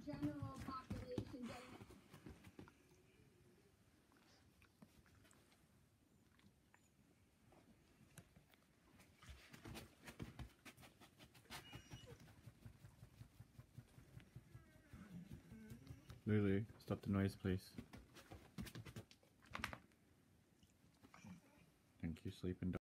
general population getting Lulu, stop the noise, please. Thank you, sleeping dog.